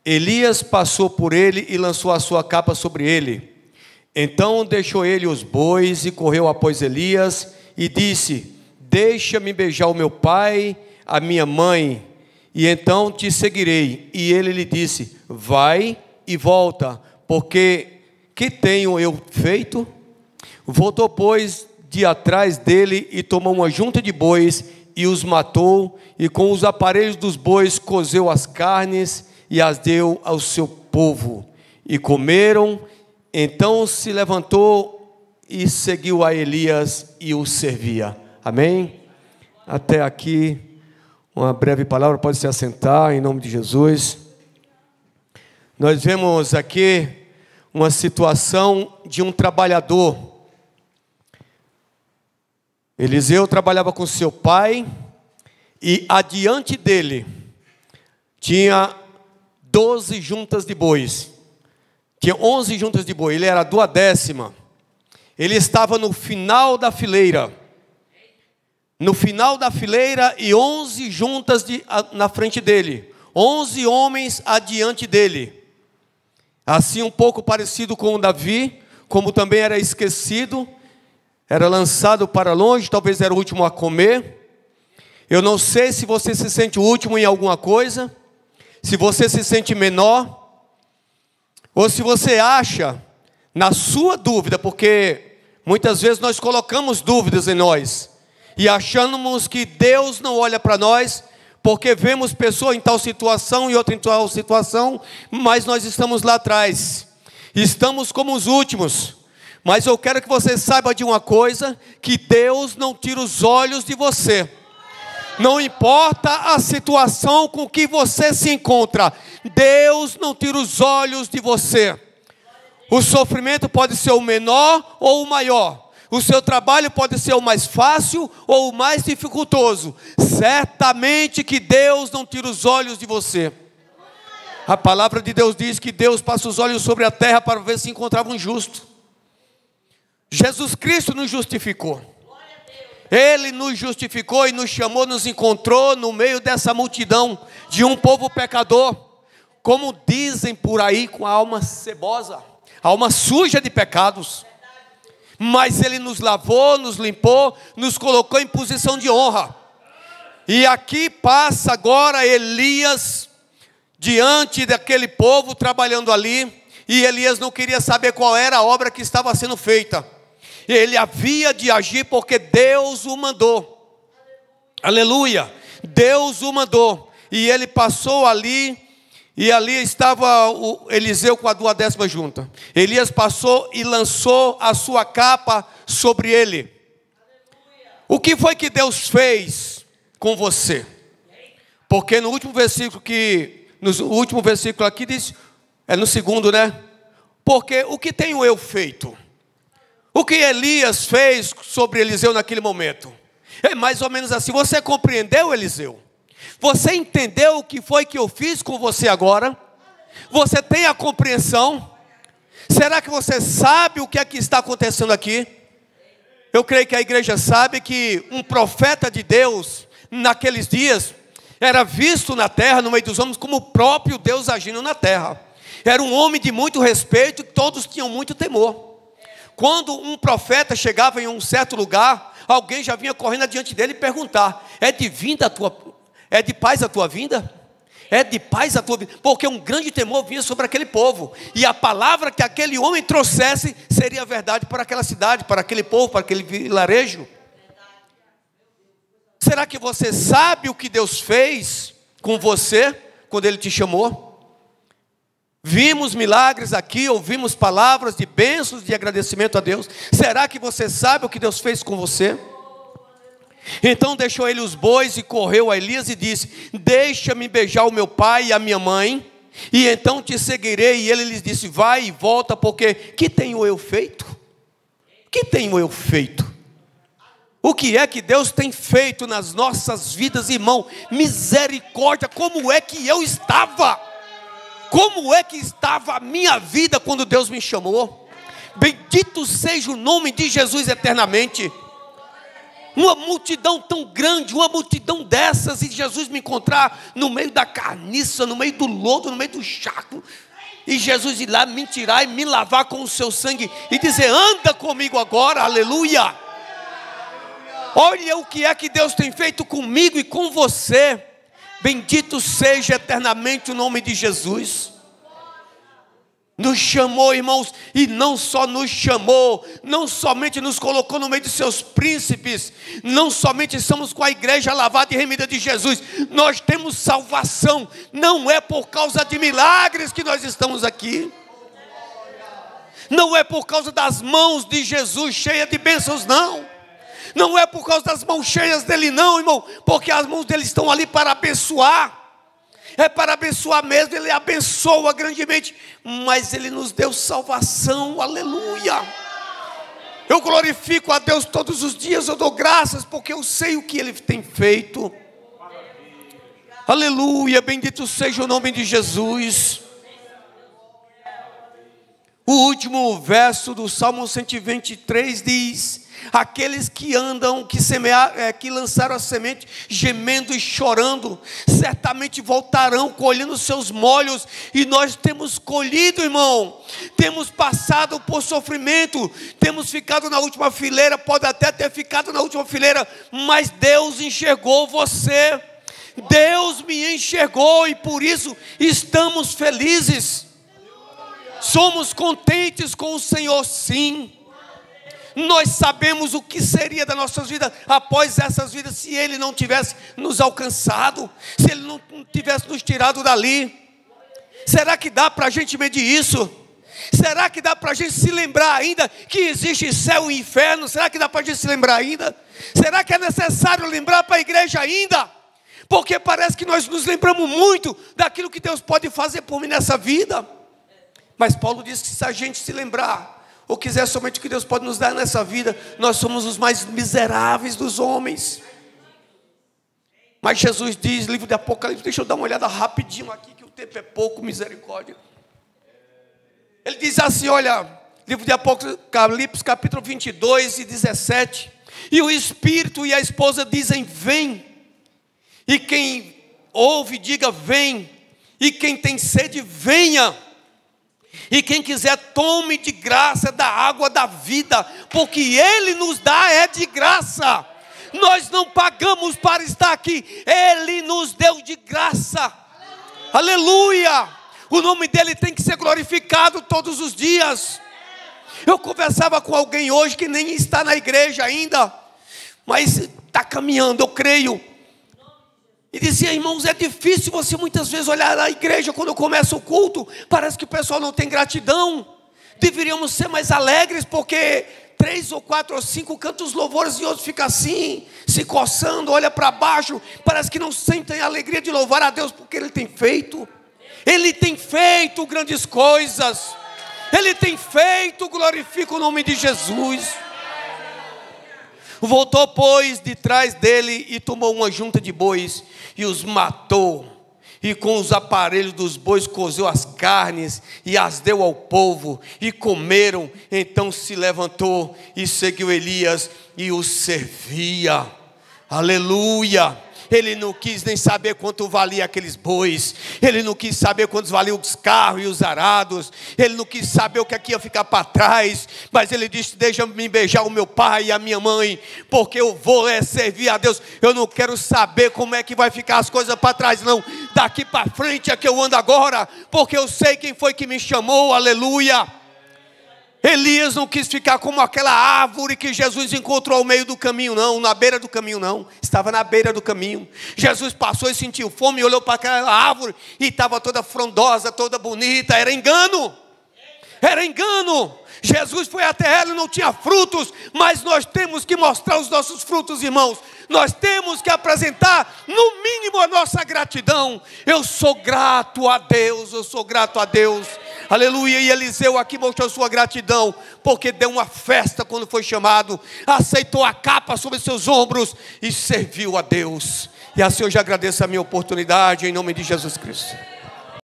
Elias passou por ele e lançou a sua capa sobre ele. Então deixou ele os bois e correu após Elias e disse: deixa-me beijar o meu pai, a minha mãe, e então te seguirei. E ele lhe disse: vai e volta, porque que tenho eu feito? Voltou, pois, de atrás dele e tomou uma junta de bois e os matou, e com os aparelhos dos bois cozeu as carnes e as deu ao seu povo, e comeram. Então se levantou e seguiu a Elias e o servia. Amém? Até aqui, uma breve palavra, pode se assentar em nome de Jesus. Nós vemos aqui uma situação de um trabalhador. Eliseu trabalhava com seu pai, e adiante dele tinha 12 juntas de bois. Tinha 11 juntas de boi, ele era a 12ª. Ele estava no final da fileira. No final da fileira e 11 juntas na frente dele. 11 homens adiante dele. Assim um pouco parecido com o Davi, como também era esquecido, era lançado para longe, talvez era o último a comer. Eu não sei se você se sente o último em alguma coisa, se você se sente menor, ou se você acha, na sua dúvida, porque muitas vezes nós colocamos dúvidas em nós, e achamos que Deus não olha para nós, porque vemos pessoa em tal situação e outra em tal situação, mas nós estamos lá atrás, estamos como os últimos. Mas eu quero que você saiba de uma coisa, que Deus não tira os olhos de você. Não importa a situação com que você se encontra, Deus não tira os olhos de você. O sofrimento pode ser o menor ou o maior. O seu trabalho pode ser o mais fácil ou o mais dificultoso. Certamente que Deus não tira os olhos de você. A palavra de Deus diz que Deus passa os olhos sobre a terra para ver se encontrava um justo. Jesus Cristo nos justificou. Ele nos justificou e nos chamou, nos encontrou no meio dessa multidão de um povo pecador, como dizem por aí, com a alma cebosa, a alma suja de pecados. Mas Ele nos lavou, nos limpou, nos colocou em posição de honra. E aqui passa agora Elias diante daquele povo trabalhando ali, e Elias não queria saber qual era a obra que estava sendo feita. Ele havia de agir porque Deus o mandou. Aleluia. Deus o mandou. E ele passou ali, e ali estava o Eliseu com a 12ª junta. Elias passou e lançou a sua capa sobre ele. O que foi que Deus fez com você? Porque no último versículo aqui diz, é no segundo, né? Porque o que tenho eu feito? O que Elias fez sobre Eliseu naquele momento? É mais ou menos assim. Você compreendeu, Eliseu? Você entendeu o que foi que eu fiz com você agora? Você tem a compreensão? Será que você sabe o que é que está acontecendo aqui? Eu creio que a igreja sabe que um profeta de Deus, naqueles dias, era visto na terra, no meio dos homens, como o próprio Deus agindo na terra. Era um homem de muito respeito, todos tinham muito temor. Quando um profeta chegava em um certo lugar, alguém já vinha correndo adiante dele e perguntar: é de paz a tua vinda? É de paz a tua vinda? Porque um grande temor vinha sobre aquele povo, e a palavra que aquele homem trouxesse seria verdade para aquela cidade, para aquele povo, para aquele vilarejo. Será que você sabe o que Deus fez com você quando Ele te chamou? Vimos milagres aqui, ouvimos palavras de bênçãos, de agradecimento a Deus. Será que você sabe o que Deus fez com você? Então deixou ele os bois e correu a Elias e disse: deixa-me beijar o meu pai e a minha mãe, e então te seguirei. E ele lhes disse: vai e volta, porque que tenho eu feito? Que tenho eu feito? O que é que Deus tem feito nas nossas vidas, irmão? Misericórdia, como é que eu estava? Como é que estava a minha vida quando Deus me chamou? Bendito seja o nome de Jesus eternamente. Uma multidão tão grande, uma multidão dessas, e Jesus me encontrar no meio da carniça, no meio do lodo, no meio do charco, e Jesus ir lá me tirar e me lavar com o seu sangue e dizer: anda comigo agora, aleluia. Olha o que é que Deus tem feito comigo e com você. Bendito seja eternamente o nome de Jesus. Nos chamou, irmãos, e não só nos chamou, não somente nos colocou no meio de seus príncipes, não somente estamos com a igreja lavada e remida de Jesus, nós temos salvação. Não é por causa de milagres que nós estamos aqui, não é por causa das mãos de Jesus cheias de bênçãos, não é por causa das mãos cheias dele, não, irmão, porque as mãos dele estão ali para abençoar. É para abençoar mesmo, ele abençoa grandemente, mas ele nos deu salvação, aleluia. Eu glorifico a Deus todos os dias, eu dou graças, porque eu sei o que ele tem feito, aleluia, bendito seja o nome de Jesus. O último verso do Salmo 123 diz: aqueles que andam, que lançaram a semente, gemendo e chorando, certamente voltarão colhendo seus molhos. E nós temos colhido, irmão, temos passado por sofrimento, temos ficado na última fileira, pode até ter ficado na última fileira, mas Deus enxergou você, Deus me enxergou, e por isso estamos felizes, somos contentes com o Senhor, sim. Nós sabemos o que seria das nossas vidas após essas vidas, se Ele não tivesse nos alcançado, se Ele não tivesse nos tirado dali. Será que dá para a gente medir isso? Será que dá para a gente se lembrar ainda que existe céu e inferno? Será que dá para a gente se lembrar ainda? Será que é necessário lembrar para a igreja ainda? Porque parece que nós nos lembramos muito daquilo que Deus pode fazer por mim nessa vida. Mas Paulo diz que se a gente se lembrar ou quiser somente o que Deus pode nos dar nessa vida, nós somos os mais miseráveis dos homens. Mas Jesus diz, livro de Apocalipse, deixa eu dar uma olhada rapidinho aqui, que o tempo é pouco, misericórdia. Ele diz assim, olha, livro de Apocalipse, capítulo 22 e 17. E o Espírito e a esposa dizem, vem. E quem ouve, diga, vem. E quem tem sede, venha. E quem quiser, tome de graça da água da vida, porque Ele nos dá é de graça. Nós não pagamos para estar aqui, Ele nos deu de graça. Aleluia! O nome dEle tem que ser glorificado todos os dias. Eu conversava com alguém hoje que nem está na igreja ainda, mas está caminhando, eu creio. E dizia, irmãos, é difícil você muitas vezes olhar a igreja quando começa o culto, parece que o pessoal não tem gratidão. Deveríamos ser mais alegres, porque 3 ou 4 ou 5 cantam os louvores e outros ficam assim, se coçando, olha para baixo, parece que não sentem a alegria de louvar a Deus, porque Ele tem feito. Ele tem feito grandes coisas. Ele tem feito, glorifica o nome de Jesus. Voltou, pois, de trás dele e tomou uma junta de bois e os matou. E com os aparelhos dos bois cozeu as carnes e as deu ao povo. E comeram. Então se levantou e seguiu Elias e os servia. Aleluia! Ele não quis nem saber quanto valia aqueles bois. Ele não quis saber quantos valiam os carros e os arados. Ele não quis saber o que aqui ia ficar para trás. Mas ele disse, deixa-me beijar o meu pai e a minha mãe, porque eu vou servir a Deus. Eu não quero saber como é que vai ficar as coisas para trás, não. Daqui para frente é que eu ando agora, porque eu sei quem foi que me chamou, aleluia. Elias não quis ficar como aquela árvore que Jesus encontrou ao meio do caminho, não, na beira do caminho, não. Estava na beira do caminho. Jesus passou e sentiu fome e olhou para aquela árvore e estava toda frondosa, toda bonita. Era engano. Era engano. Jesus foi até ela e não tinha frutos, mas nós temos que mostrar os nossos frutos, irmãos. Nós temos que apresentar, no mínimo, a nossa gratidão. Eu sou grato a Deus, eu sou grato a Deus. Aleluia, e Eliseu aqui mostrou sua gratidão, porque deu uma festa quando foi chamado, aceitou a capa sobre seus ombros e serviu a Deus. E assim eu já agradeço a minha oportunidade, em nome de Jesus Cristo.